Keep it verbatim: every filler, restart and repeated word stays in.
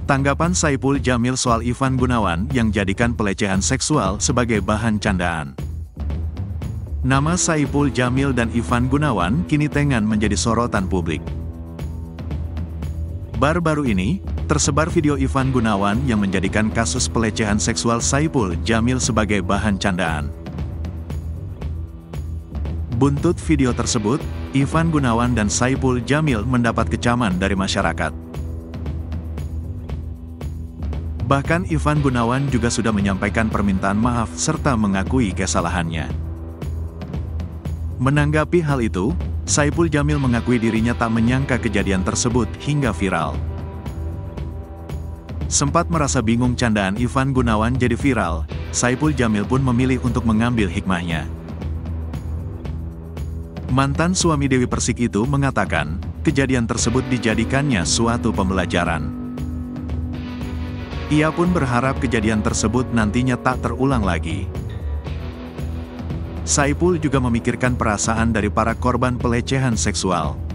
Tanggapan Saipul Jamil soal Ivan Gunawan yang jadikan pelecehan seksual sebagai bahan candaan. Nama Saipul Jamil dan Ivan Gunawan kini tengah menjadi sorotan publik. Baru-baru ini, tersebar video Ivan Gunawan yang menjadikan kasus pelecehan seksual Saipul Jamil sebagai bahan candaan. Buntut video tersebut, Ivan Gunawan dan Saipul Jamil mendapat kecaman dari masyarakat. Bahkan Ivan Gunawan juga sudah menyampaikan permintaan maaf serta mengakui kesalahannya. Menanggapi hal itu, Saipul Jamil mengakui dirinya tak menyangka kejadian tersebut hingga viral. Sempat merasa bingung candaan Ivan Gunawan jadi viral, Saipul Jamil pun memilih untuk mengambil hikmahnya. Mantan suami Dewi Persik itu mengatakan, kejadian tersebut dijadikannya suatu pembelajaran. Ia pun berharap kejadian tersebut nantinya tak terulang lagi. Saipul juga memikirkan perasaan dari para korban pelecehan seksual.